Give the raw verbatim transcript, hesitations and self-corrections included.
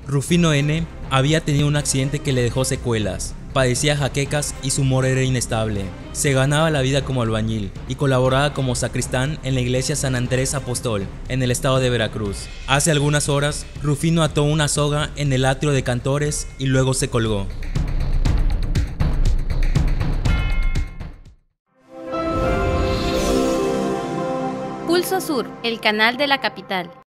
Rufino N. había tenido un accidente que le dejó secuelas, padecía jaquecas y su humor era inestable. Se ganaba la vida como albañil y colaboraba como sacristán en la iglesia San Andrés Apóstol, en el estado de Veracruz. Hace algunas horas, Rufino ató una soga en el atrio de Cantores y luego se colgó. Pulso Sur, el canal de la capital.